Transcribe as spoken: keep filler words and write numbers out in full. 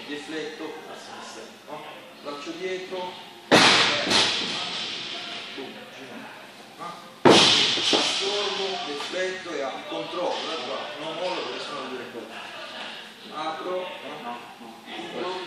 defletto a sinistra, no? Braccio dietro, boom, assorbo, defletto e apro, controllo, non mollo perché sono due cose. Apro, no? Chiudo,